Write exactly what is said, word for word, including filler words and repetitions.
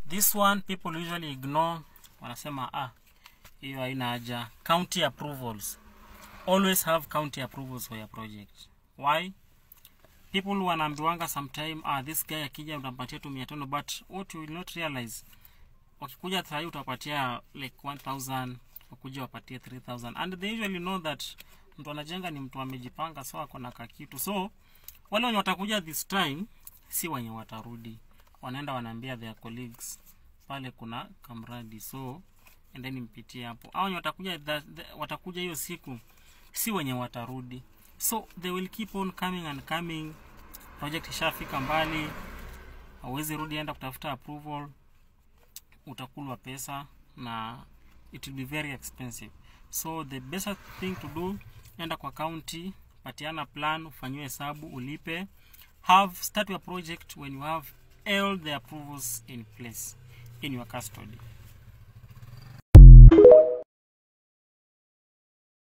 This one people usually ignore, wanasema ah, hiyo haina haja. County approvals. Always have county approvals for your project. Why? People wanaambiwanga sometime, ah, this guy akija utampatia tu mia tano, but what you will not realize, wakikuja try utapatia like one thousand, wakuja wapatie three thousand, and they usually know that mtu anajenga ni mtu amejipanga, so ako na kakitu. So wale wenye watakuja this time si wenye watarudi, wanaenda wanaambia their colleagues pale kuna kamradi, so endeni mpitie hapo. Hao wenye watakuja watakuja hiyo siku si wenye watarudi, so they will keep on coming and coming. Project ishafika mbali, hauwezi rudi enda kutafuta approval, utakulwa pesa na it will be very expensive. So the best thing to do, enda kwa county, patiana plan, ufanywe hesabu, ulipe, have start your project when you have all the approvals in place in your custody.